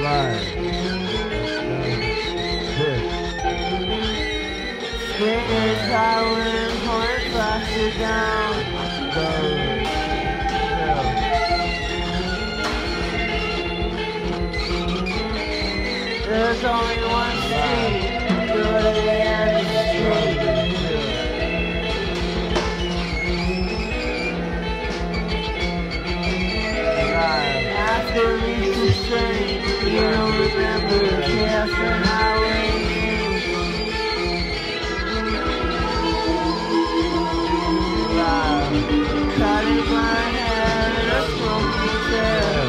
Skating, towering, point faster down. There's only one street, go to the end of the street. After reach the street, you don't remember the chaos and highway. Cutting my hair in a smoky chair.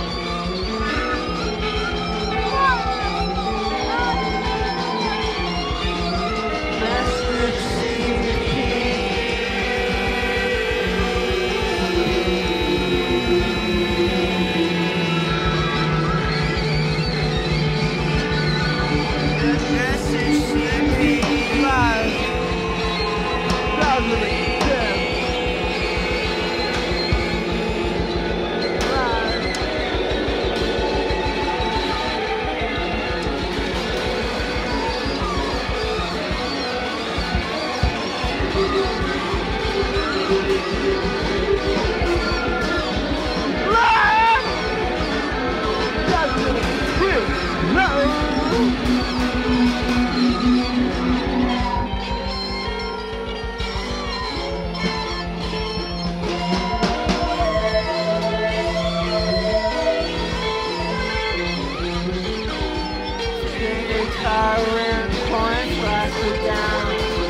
Towering points faster down.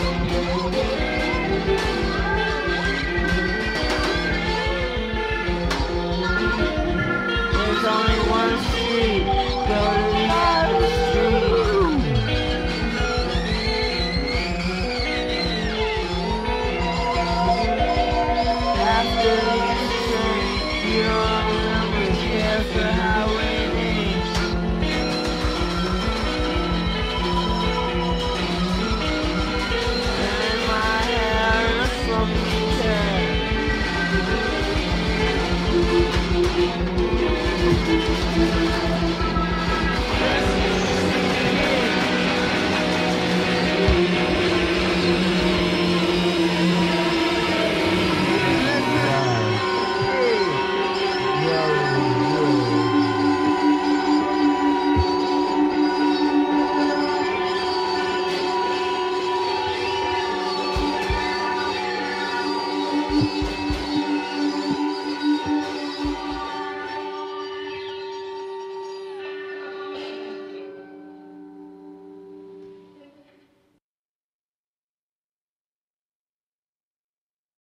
There's only one street, go to the other street. After each train, you don't remember the chaos or highway names. Yo.